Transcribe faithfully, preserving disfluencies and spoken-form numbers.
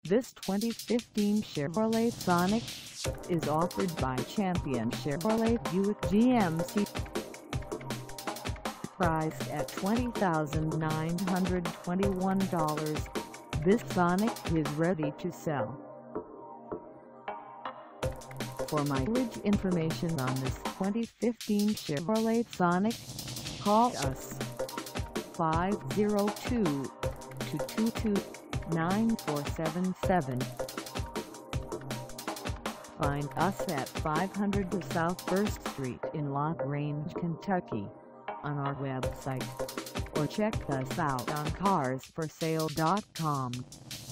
This twenty fifteen Chevrolet Sonic is offered by Champion Chevrolet Buick G M C. Priced at twenty thousand nine hundred twenty-one dollars, this Sonic is ready to sell. For mileage information on this twenty fifteen Chevrolet Sonic, call us five oh two, two two two, nine four seven seven. Find us at five hundred South First Street in La Grange, Kentucky, on our website, or check us out on cars for sale dot com.